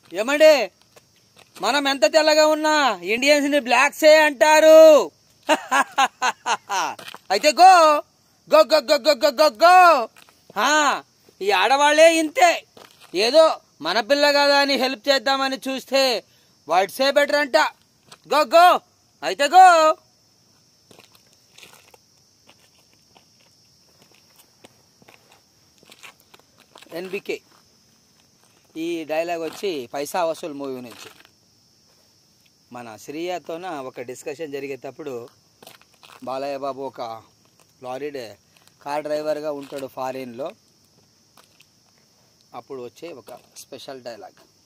ఏమండి, మనం ఎంత తెల్లగా ఉన్నా ఇండియన్స్ ని బ్లాక్సే అంటారు. అయితే go go go go go go go go. ఈ ఆడవాళ్లే ఇంతే. ఏదో మన పిల్ల కదా అని హెల్ప్ చేద్దామని చూస్తే వాట్సే బెటర్ అంట. గో గో అయితే గో. ఎన్బికే ఈ డైలాగ్ వచ్చి పైసా వసూల్ మూవీ నుంచి. మన శ్రీయతోన ఒక డిస్కషన్ జరిగేటప్పుడు బాలయ్య బాబు ఒక లారీ కార్ డ్రైవర్గా ఉంటాడు ఫారిన్లో. అప్పుడు వచ్చే ఒక స్పెషల్ డైలాగ్.